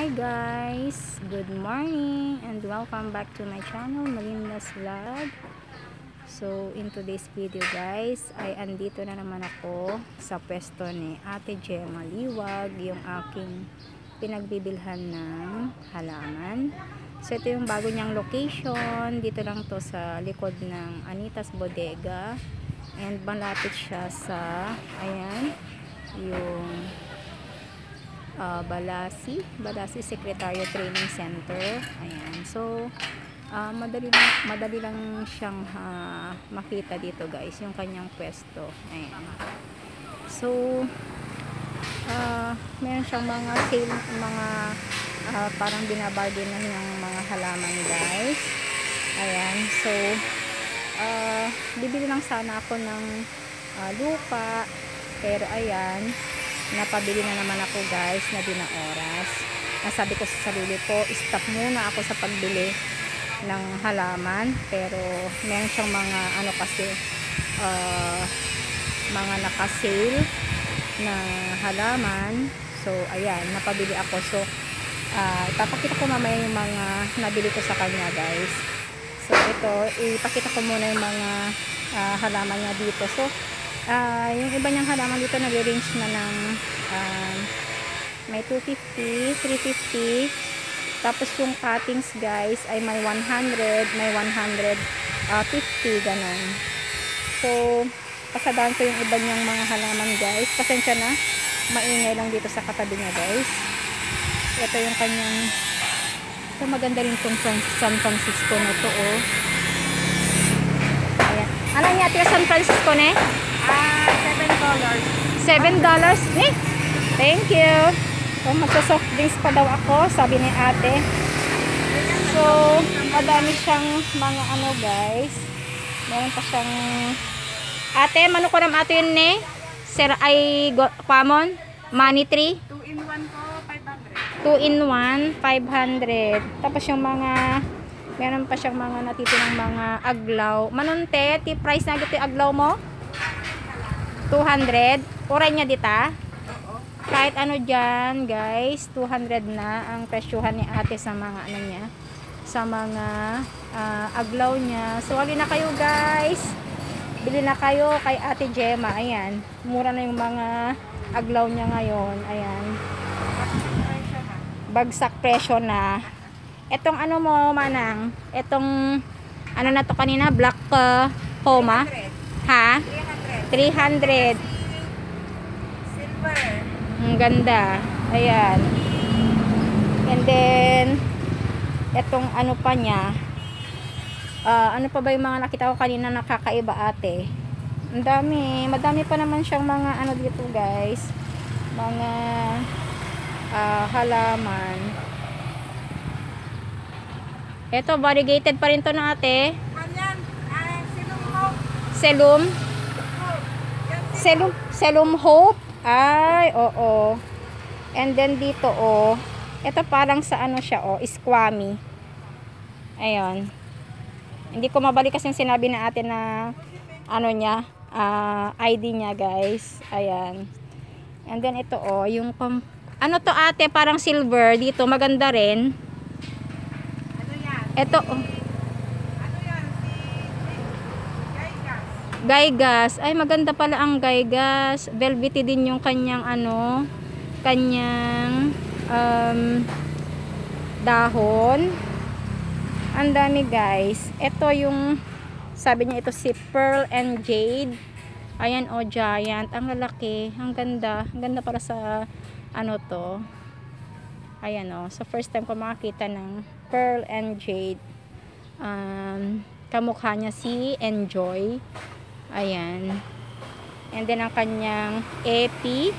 Hi guys, good morning and welcome back to my channel, Melinda's Vlog. So in today's video guys, ay andito na naman ako sa pwesto ni Ate Gemma Liwag, yung aking pinagbibilhan ng halaman. So ito yung bago niyang location, dito lang to sa likod ng Anita's Bodega, and malapit siya sa, ayan, yung Balasi Secretariat Training Center. Ayan. So, madali lang siyang makita dito guys, yung kanyang pwesto. Ayan. So, meron siyang mga sale, mga parang binabargain na ng mga halaman guys. Ayan. So, bibili lang sana ako ng lupa. Pero ayan, napabili na naman ako guys na di na oras. Nasabi ko sa sarili ko, stop muna ako sa pagbili ng halaman. Pero meron siyang mga ano kasi, mga naka-sale na halaman. So ayan, napabili ako. So ipapakita ko mamaya yung mga nabili ko sa kanya guys. So ito, ipakita ko muna yung mga halaman niya dito. So yung iba niyang halaman dito nag-range na ng may 250, 350. Tapos yung cuttings guys ay may 100, may 150, ganun. So pasadaan ko yung iba niyang mga halaman guys. Pasensya na, maingay lang dito sa katabi niya guys. Ito yung kanyang, ito maganda rin itong San Francisco na to, oh. Ayan. Ano niya ito San Francisco na eh? $7. Eh? Thank you. So, magsasoft drinks pa daw ako, sabi ni ate. So, madami siyang mga ano guys. Meron pa siyang ate, mano ko naman ate yun eh? Sir ay common? Money tree? 2-in-1 po, 500. 2-in-1, 500. Tapos yung mga, meron pa siyang mga natitirang mga aglaw. Manunte, price na gito yung aglaw mo? 200. Uray niya dita. Kahit ano dyan guys, 200 na ang presyuhan ni ate sa mga ano niya, sa mga aglaw niya. So ali na kayo guys, bili na kayo kay ate Gemma. Ayan, mura na yung mga aglaw niya ngayon. Ayan, bagsak presyo na. Etong ano mo manang, etong ano na to kanina, black poma, ha? 300. Silver. Ang ganda. Ayan. And then etong ano pa niya, ano pa ba yung mga nakita ko kanina nakakaiba ate? Ang dami. Madami pa naman siyang mga ano dito guys, mga halaman. Ito variegated pa rin to na ate. Kanyan, silong mo. Selum Hope. Ay, oo. And then dito, oh. Ito parang sa ano siya, oh. Squammy. Ayun. Hindi ko mabalik kasi yung sinabi na ate na ano niya, ID niya, guys. Ayan. And then ito, oh. Yung ano to ate, parang silver. Dito, maganda rin. Ano yan? Ito, oh. Ano yan? Gaigas. Ay, maganda pala ang Gaigas. Velvety din yung kanyang ano, kanyang dahon. Ang dami guys. Ito yung, sabi niya ito si Pearl and Jade. Ayan, oh, giant. Ang lalaki. Ang ganda. Ang ganda para sa ano to. Ayan, oh. So, first time ko makakita ng Pearl and Jade. Kamukha niya si Enjoy. Ayan. And then ang kanyang epi,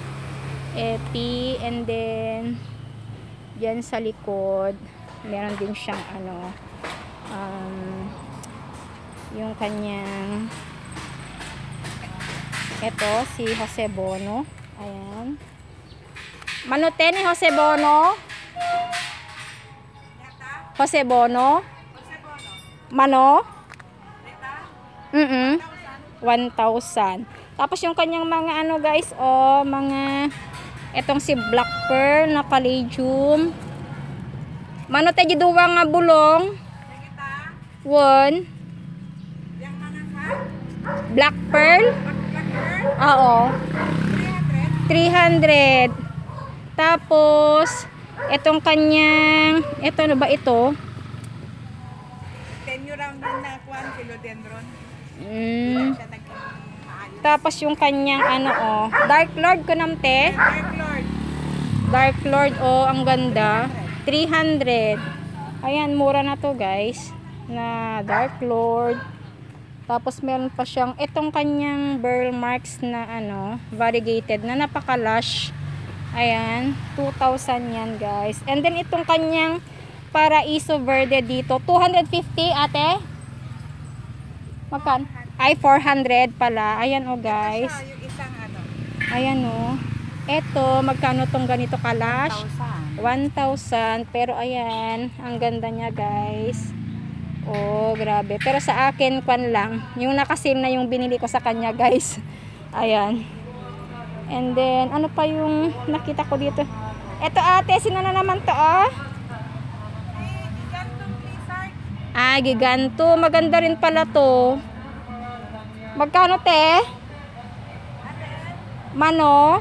and then diyan sa likod meron din siyang ano, yung kanyang ito si Jose Bono. Ayan. Manote ni Jose Bono. Jose Bono. Mano? 1,000. Tapos yung kanyang mga ano guys, oh, mga Etong si Black Pearl na palladium. Mano tayo duwa nga bulong? Kita. One. Yang mana ka? Black Pearl? Blackbird. Oo. 300. 300. Tapos, etong kanyang, eto ano ba ito? 10 round din na kuan philodendron. Mm. Siya naging maayos. Tapos yung kanyang ano oh, Dark Lord ko namte. Dark Lord. Dark Lord oh, ang ganda. 300. Ayan, mura na to guys. Na Dark Lord. Tapos meron pa siyang itong kanyang burl marks na ano, variegated na napaka-lush. Ayan, 2,000 yan guys. And then itong kanyang Paraiso Verde dito, 250 ate? Magkan? Ay, 400 pala. Ayan oh guys. Siya, yung isang ano, Ayan oh. Eto, magkano tong ganito kalash? 1,000. 1,000. Pero ayan, ang ganda niya guys. Oh, grabe. Pero sa akin, kwan lang. Yung nakasim na yung binili ko sa kanya guys. Ayan. And then, ano pa yung nakita ko dito? Eto ate, sino na naman to oh? Gigantong lizard. Ah, giganto. Maganda rin pala to. Magkano te? Mano?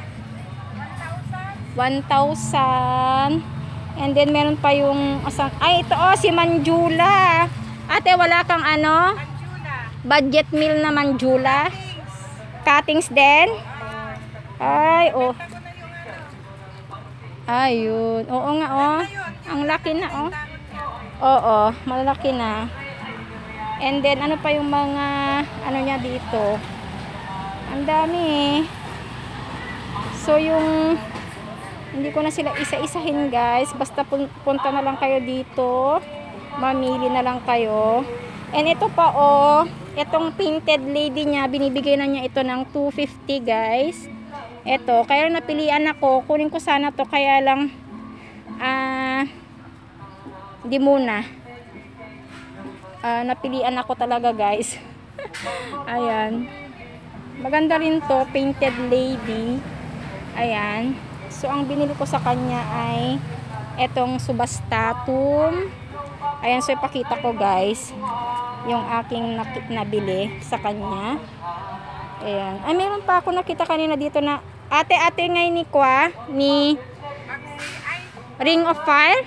1,000. And then meron pa yung asang, ay ito oh, si Manjula. Ate, wala kang ano? Anjuna. Budget meal na Manjula. Things. Cuttings din? Ay, oh. Ako na yung ano. Ayun. Oo nga oh. Ang laki na oh. Tangon niya. Oo, malaki na. And then ano pa yung mga ano niya dito? Ang dami eh. So yung hindi ko na sila isa-isahin guys. Basta punta na lang kayo dito. Mamili na lang kayo. And ito pa oh, itong painted lady niya, binibigay na niya ito ng 250 guys. Ito, kaya napilian ako. Kunin ko sana to, kaya lang hindi muna. Napilian ako talaga guys. Ayan. Maganda rin to, painted lady. Ayan. So ang binili ko sa kanya ay etong subastatum. Ayan, so ipakita ko guys yung aking nabili sa kanya. Ayan. Ay, meron pa ako nakita kanina dito na ate-ate ngayon ni Kwa ni Ring of Fire.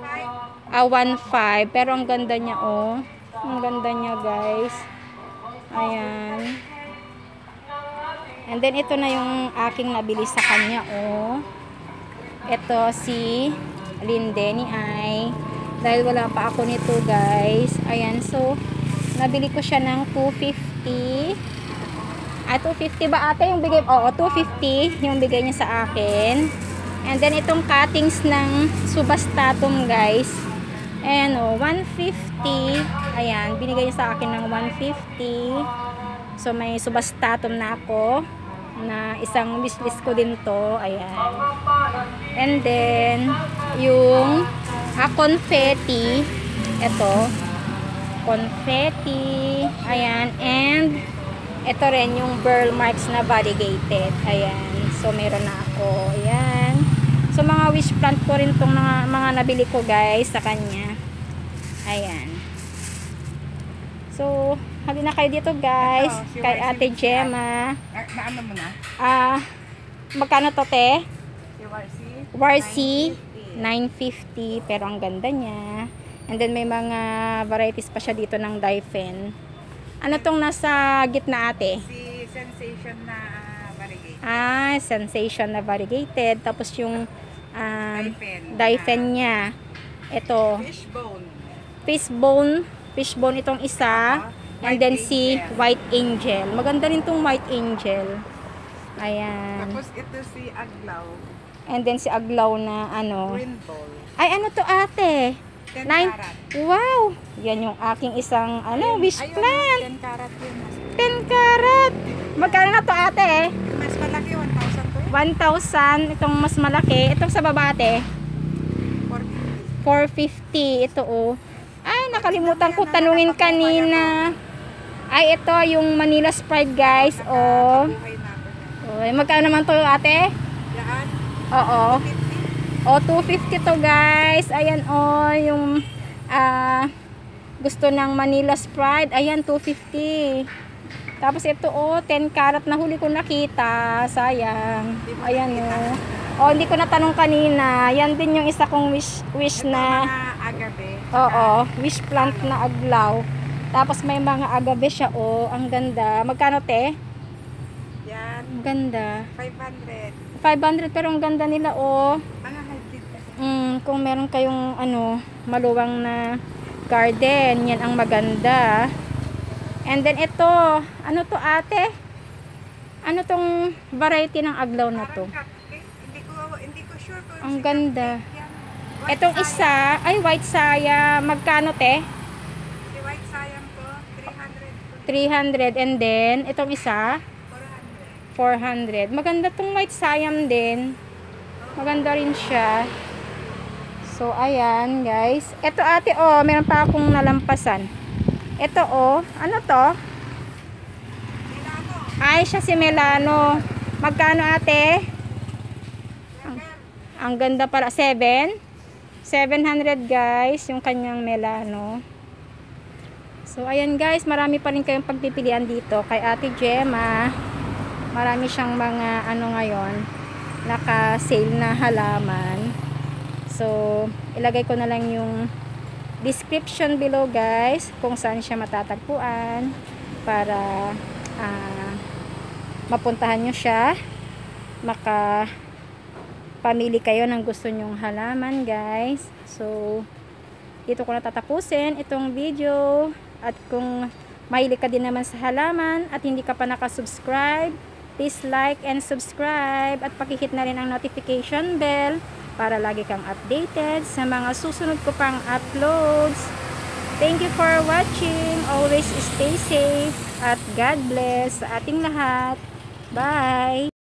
1.5. Pero ang ganda niya oh. Ang ganda niya guys. Ayan. And then ito na yung aking nabili sa kanya oh. Ito si Lindeni ay dahil wala pa ako nito guys. Ayan, so nabili ko siya ng 250. 250 ba ate yung bigay? Oo, 250 yung bigay niya sa akin. And then itong cuttings ng subastatum guys. Ayan o, 150. Ayan, binigay niya sa akin ng 150. So may subastatum na ako na isang wishlist ko din to. Ayan. And then yung confetti. Ito. Confetti. Ayan. And ito rin yung burl marks na variegated. Ayan. So meron na ako. Ayan. So mga wish plant ko rin tong mga nabili ko guys sa kanya. Ayan. So halina kayo dito guys. Ito, si Kay YC Ate Gemma. Naano mo na? Magkano to te? Si Warsi? Warsi. 950. Pero ang ganda niya. And then may mga varieties pa siya dito ng Daifen. Ano tong nasa gitna ate? Si Sensation na variegated. Sensation na variegated. Tapos yung Daifen. Daifen niya. Ito. Fishbone. Fishbone itong isa. And then si White Angel. Maganda rin tong White Angel. Ayan. Tapos ito si Aglaw. And then si Aglaw na ano. Green ball. Ay, ano to ate? 10 Nine- karat. Wow! Yan yung aking isang wish Ayun, plant. 10 karat yun. 10 karat. Magkano na to ate? Mas malaki, 1,000 to. 1,000. Itong mas malaki. Itong sa baba ate. 450. 450. Ito oh. Ay, nakalimutan ko tanungin kanina. Ay, ito yung Manila Sprite guys. Oh. Buhay natin. Oh, magkano naman to ate? Yan. Oo. 50. O, 250 to guys. Ayan o, yung gusto ng Manila Sprite. Ayan, 250. Tapos ito o, 10 karat na huli ko nakita. Sayang. Hindi mo Ayan nakita. o. O, hindi ko natanong kanina. Yan din yung isa kong wish Ito na, mga agabe. oo, wish plant na aglaw. Tapos may mga agabe siya o. Ang ganda. Magkano te? Yan. Ang ganda. 500. 500 pero ang ganda nila o. Mga hybrid kasi. Kung meron kayong maluwang na garden, yan ang maganda. And then ito, ano to ate? Ano tong variety ng aglaw na to? Parang cupcake. Hindi ko sure kung Ang si ganda. cupcake yan. White Itong sayang. isa, ay white saya, magkano te? Si white sayang ko, 300 300. and then itong isa, 400. 400. Maganda tong white sayam din. Maganda rin siya. So ayan guys. Ito ate oh, meron pa akong nalampasan. Ito oh, ano to? Milano. Ay, siya si Melano. Magkano ate? Ang ganda pala. 700 guys, yung kanyang Melano. So, ayan guys, marami pa rin kayong pagpipilian dito. Kay Ate Gemma, marami siyang mga ngayon, naka-sale na halaman. So, ilagay ko na lang yung description below guys, kung saan siya matatagpuan para mapuntahan nyo siya, pamili kayo ng gusto nyong halaman guys. So dito ko na tatapusin itong video, at kung mahilig ka din naman sa halaman at hindi ka pa nakasubscribe, please like and subscribe at pakihit na rin ang notification bell para lagi kang updated sa mga susunod ko pang uploads. Thank you for watching. Always stay safe at God bless sa ating lahat. Bye!